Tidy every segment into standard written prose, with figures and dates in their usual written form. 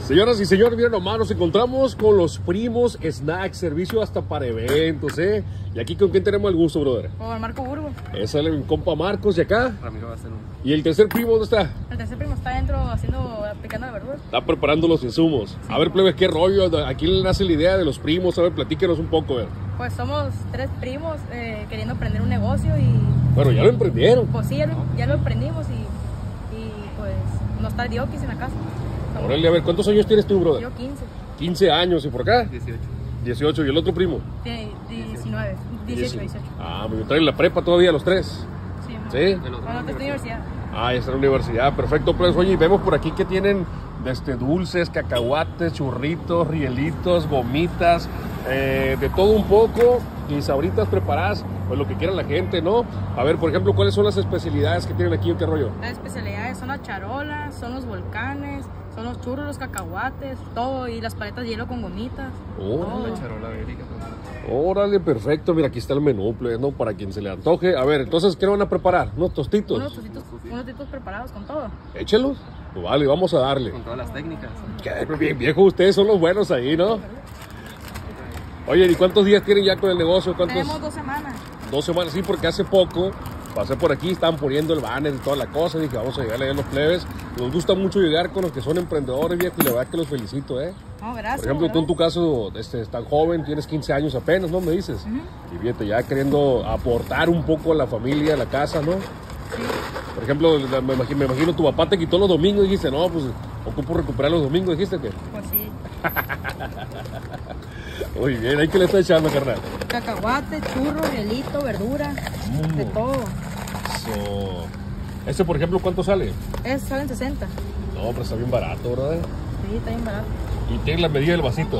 Señoras y señores, miren nomás, nos encontramos con los primos Snack, servicio hasta para eventos, ¿eh? Y aquí, ¿con quién tenemos el gusto, brother? Con Marco Burgo. Ese es el compa Marcos, y acá. Ramiro va a hacer uno. ¿Y el tercer primo dónde está? El tercer primo está adentro picando la verdura. Está preparando los insumos. Sí. A ver, plebes, ¿qué rollo? ¿A quién le nace la idea de los primos? A ver, platíquenos un poco, a ver. Pues somos tres primos queriendo emprender un negocio y... Bueno, ya lo emprendieron. Pues sí, ya lo emprendimos y pues no está el diokis en la casa. Órale, a ver, ¿cuántos años tienes tú, brother? Yo 15. 15 años, ¿y por acá? 18. 18, ¿y el otro primo? 19. 18. Ah, me traen la prepa todavía los tres. Sí, man. ¿Sí? El otro Bueno, está en universidad. Ah, ya está en la universidad, perfecto. Pues oye, y vemos por aquí que tienen dulces, cacahuates, churritos, rielitos, gomitas, de todo un poco, y sabritas preparadas, pues lo que quiera la gente, ¿no? A ver, por ejemplo, ¿cuáles son las especialidades que tienen aquí o qué rollo? Las especialidades son las charolas, son los volcanes, son los churros, los cacahuates, todo, y las paletas de hielo con gomitas. Órale. La charola bélica. Órale, perfecto. Mira, aquí está el menú, pues, ¿no? Para quien se le antoje. A ver, entonces, ¿qué van a preparar? ¿Unos tostitos? Unos tostitos preparados con todo. Échelos. Pues vale, vamos a darle. Con todas las técnicas. Qué bien, viejo, ustedes son los buenos ahí, ¿no? Oye, ¿y cuántos días tienen ya con el negocio? ¿Cuántos? Tenemos 2 semanas. 2 semanas, sí, porque hace poco pasé por aquí, estaban poniendo el banner y toda la cosa. Dije, vamos a llegarle a los plebes. Nos gusta mucho llegar con los que son emprendedores, viejo, y la verdad que los felicito, ¿eh? No, gracias. Por ejemplo, tú en tu caso, tan joven, tienes 15 años apenas, ¿no? Me dices. Y fíjate, ya queriendo aportar un poco a la familia, a la casa, ¿no? Por ejemplo, me imagino tu papá te quitó los domingos y dijiste, no, pues ocupo recuperar los domingos, dijiste que. Pues sí. Muy bien, ¿ahí qué le está echando, carnal? Cacahuate, churro, rielito, verdura, de todo. Este, por ejemplo, ¿cuánto sale? Salen 60. No, pero está bien barato, ¿verdad? Sí, está bien barato. Y tiene la medida del vasito.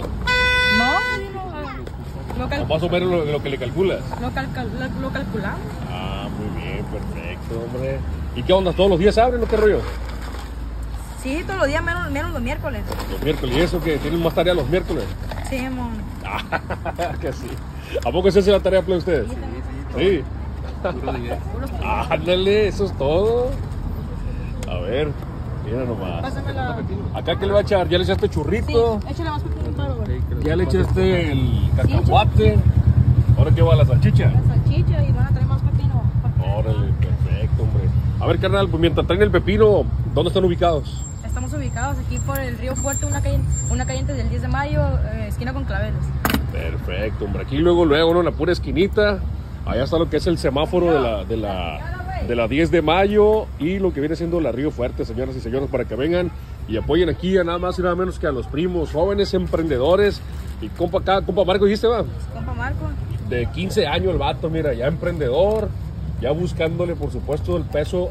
No, Más o menos lo que le calculas. lo calculamos. Ah, muy bien, perfecto, hombre. ¿Y qué onda? ¿Todos los días abren o qué rollo? Sí, todos los días menos los miércoles. Los miércoles. ¿Y eso que tienen más tarea los miércoles? Sí, mon. Que sí. ¿A poco se hace la tarea para ustedes? Sí. Puro 10. Ándale, eso es todo. A ver, mira nomás. Pásamela. Acá, ¿qué le va a echar? ¿Ya le echaste Sí, churrito? échale más pepino claro, güey. ¿Ya le echaste el cacahuate? ¿Ahora qué va? ¿La salchicha? La salchicha y van a traer más pepino. Órale, perfecto, hombre. A ver, carnal, pues mientras traen el pepino, ¿dónde están ubicados? Estamos ubicados aquí por el Río Fuerte, una calle antes del 10 de mayo, esquina con Claveles. Perfecto, hombre. Aquí luego, ¿no? En la pura esquinita. Allá está lo que es el semáforo de la 10 de mayo y lo que viene siendo la Río Fuerte, señoras y señores, para que vengan y apoyen aquí a nada más y nada menos que a los primos, jóvenes emprendedores. Y compa Marco, ¿dijiste, va? Compa Marco. De 15 años el vato, mira, ya emprendedor, ya buscándole, por supuesto, el peso.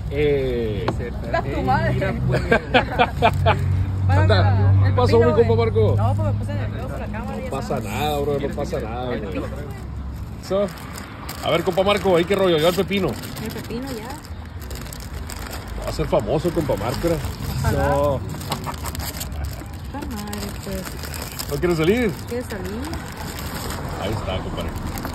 Tu madre. Mira, pues. Anda, ¿qué pasó, mi compa Marco? No, pues me puse nervioso la cámara. No pasa nada, bro, no pasa nada. Bro. So, a ver, compa Marco, ahí qué rollo, ya el pepino. El pepino ya. Va a ser famoso, compa Marco. Era. Ojalá. No, Puta madre, pues. ¿no quieres salir? ¿Quieres salir? Ahí está, compadre.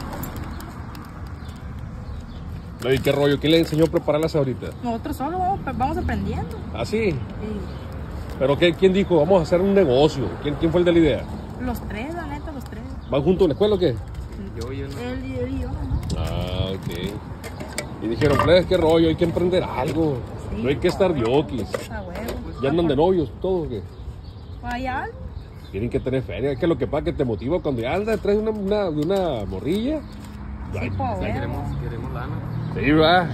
No, ¿y qué rollo? ¿Quién le enseñó a prepararlas ahorita? Nosotros solo vamos aprendiendo. ¿Ah, sí? Sí. ¿Pero quién dijo? Vamos a hacer un negocio. ¿Quién fue el de la idea? Los tres, la neta, los tres. ¿Van juntos en la escuela o qué? Yo, ¿no? Él y yo, ¿no? Ah, ok. Y dijeron, pues, qué rollo, hay que emprender algo. Sí. No hay que estar diokis. A huevo. ¿Ya andan de novios todos o qué? Allá. Tienen que tener feria. Es que lo que pasa es que te motiva cuando ya andas detrás de una morrilla. Sí, Ay, pues, Ya huevo. queremos lana. sí, va.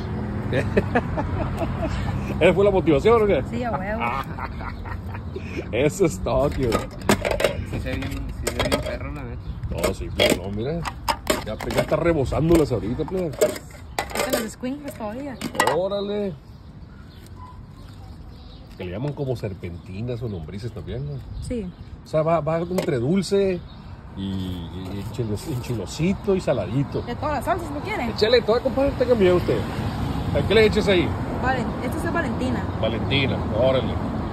¿Esa fue la motivación o qué? Sí, a huevo. Eso es Tokio. Sí se ve bien perro, la neta. No, sí, pero no, mira. Ya está rebosándolas ahorita, plebe. Ahorita las squinkles todavía. Órale. Que le llaman como serpentinas o lombrices también, ¿no? Sí. O sea, va entre dulce y chilosito y saladito. De todas las salsas, ¿lo quieren? Échale, toda compadre, tenga miedo usted. ¿A qué le eches ahí? Vale, esta es Valentina. Valentina, órale.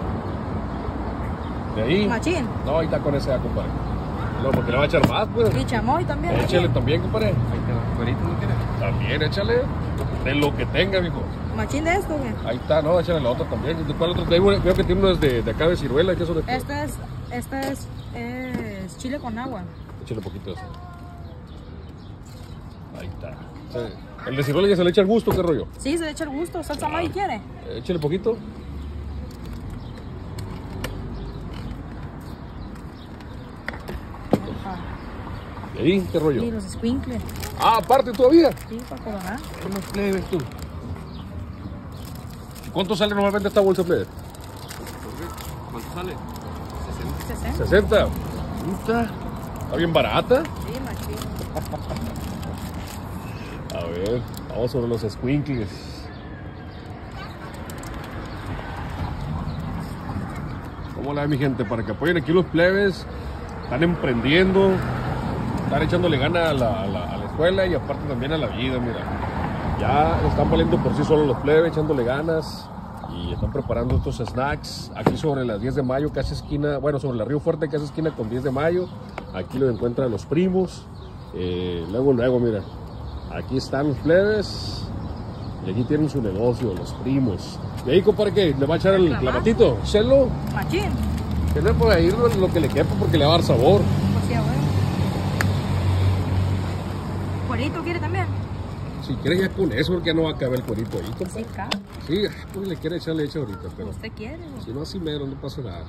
De ahí. Machín. No, ahí está con ese, compadre. No, porque le va a echar más, pues. Y chamoy también. Échale también, compadre. Ahí te va. ¿Cuerito no quieres? También, échale. De lo que tenga, mijo. ¿Machín de esto, güey? Ahí está, no, échale la otra también. ¿De cuál otro? Veo que tiene unos de acá de ciruela. ¿Qué son de Este es chile con agua. Échale poquito eso. Ahí está. Sí. El de ciruela ya se le echa el gusto, ¿qué rollo? Sí, se le echa el gusto. ¿Salsa Maggi quiere? Échale poquito. ¿Y ahí qué rollo? Y los squinkles. Ah, aparte todavía. Sí, para coronar. ¿Cómo plebes tú? ¿Cuánto sale normalmente esta bolsa, plebe? ¿Cuánto sale? 60. 60. Puta. Está bien barata. Sí, machín. A ver, vamos sobre los squinkles. ¿Cómo la ve mi gente? Para que apoyen aquí los plebes. Están emprendiendo. Están echándole gana a la escuela y aparte también a la vida, mira. Ya están valiendo por sí solos los plebes, echándole ganas. Y están preparando estos snacks. Aquí sobre las 10 de mayo, casi esquina. Bueno, sobre la Río Fuerte, casi esquina con 10 de mayo. Aquí lo encuentran los primos. Luego, mira. Aquí están los plebes. Y aquí tienen su negocio, los primos. Y ahí, compadre, ¿qué? ¿Le va a echar el clavatito? ¿Chelo? Machín. Que le puede ir lo que le quepa porque le va a dar sabor. Pues sí, güey. ¿Cuerito quiere también? Si quiere ya con eso, porque ya no va a caber el cuerito ahí, compadre. Sí, acá. Sí, pues le quiere echar leche ahorita, pero Usted quiere, güey. si no así mero, no pasa nada.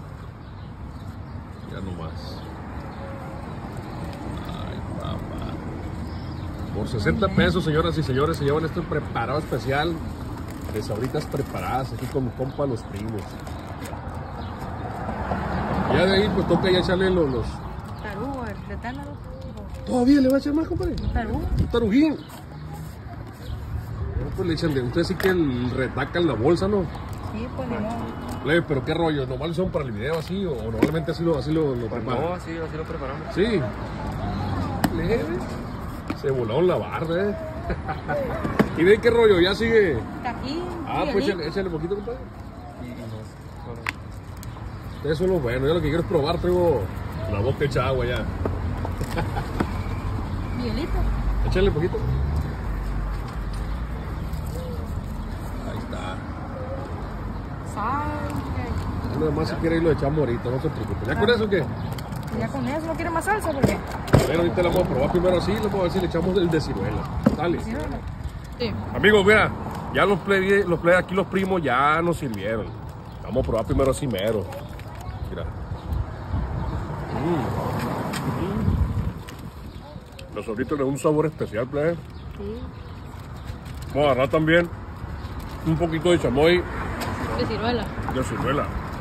Ya no más. Ay, papá. Por 60 pesos, señoras y señores, se llevan este preparado especial de sabritas preparadas aquí con mi compa los primos. Ya de ahí pues toca ya echarle los... Tarugo, el de Tánaro. ¿Todavía le va a echar más, compadre? Tarugo. Un tarujín. Pues le echan de... Ustedes sí que retacan la bolsa, ¿no? Sí, pues ni modo. Leve, pero qué rollo, ¿normal lo son para el video así o normalmente así lo Pues preparan? no, así lo preparamos. Sí. Leve. Se volaron la barda, ¿Y de qué rollo? ¿Ya sigue? Tajín. Ah, pues Miguelito. échale poquito, compadre. Y no, Ustedes son los buenos, yo lo que quiero es probar, traigo la boca hecha agua ya. Miguelito. Échale poquito. Ahí está. Sal. Nada más si quiere ir lo echamos ahorita, no se preocupe. ¿Ya con eso qué? Ya con eso, ¿no quiere más salsa? ¿Por qué? Bueno, ahorita la vamos a probar primero así, vamos a ver si le echamos el de ciruela. Dale. Sí, ¿verdad? Sí. Amigos, mira, ya los plebes aquí los primos ya nos sirvieron. Vamos a probar primero así mero. Mira. Los sobritos le dan un sabor especial, plebe. Sí. Vamos a agarrar también un poquito de chamoy De ciruela. de ciruela.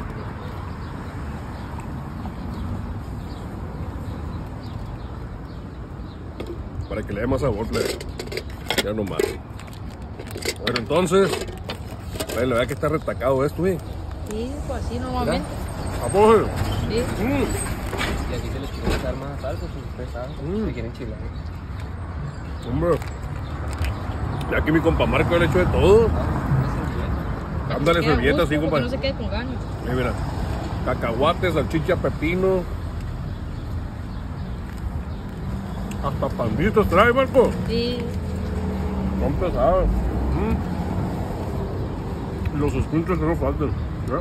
Para que le dé más sabor, plebe. Ya nomás. Bueno, entonces, la verdad que está retacado esto, Sí, pues así normalmente. Vamos. Sí. Y aquí se les quiere echar más salsa, pues ustedes saben. Se quieren chilar. Hombre. Ya que mi compa Marco le echó de todo. Ándale, Queda servilleta gusto, así, porque compa. no se quede con ganas. Mira, cacahuate, salchicha, pepino. Hasta panditos trae, Marco. Sí. Son pesados. Y los escuintes que no faltan. ¿Ya?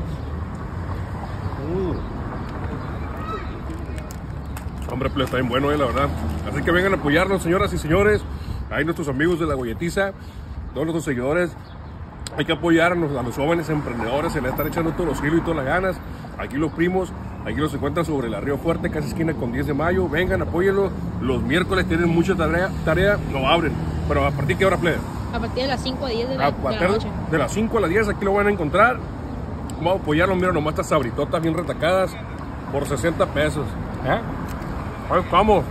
Hombre, pues está bien bueno, la verdad. Así que vengan a apoyarnos, señoras y señores. Ahí nuestros amigos de La Golletiza, todos nuestros seguidores. Hay que apoyar a los jóvenes emprendedores, se le están echando todos los kilos y todas las ganas. Aquí los primos, aquí los encuentran sobre la Río Fuerte, casi esquina con 10 de mayo. Vengan, apóyenlo. Los miércoles tienen mucha tarea, no abren. Pero a partir de qué hora, plebe? A partir de las 5 a 10 de la partir noche. de las 5 a las 10 aquí lo van a encontrar. Vamos a apoyarlo, mira nomás estas sabritotas bien retacadas por 60 pesos. Ahí estamos.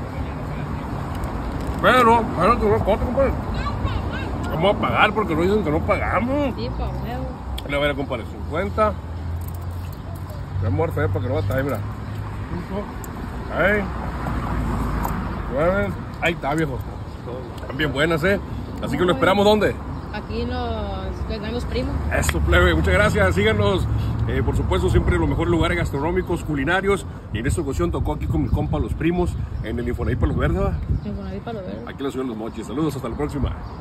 Pero, espérate una cosa, compadre. Vamos a pagar porque nos dicen que no pagamos. Sí, pa' huevo. Le voy a compadre 50. Vamos a ver para que no batalle, mira. 5. Ahí. 9. Ahí está, viejo. Están bien buenas, Así que lo esperamos, ¿dónde? Aquí que están los primos. Esto, plebe, muchas gracias, síganos. Por supuesto, siempre en los mejores lugares gastronómicos, culinarios. Y en esta ocasión tocó aquí con mis compas, los primos, en el Infonavit Palos Verdes. Infonavit Palos Verdes. Aquí en la ciudad de Los Mochis. Saludos, hasta la próxima.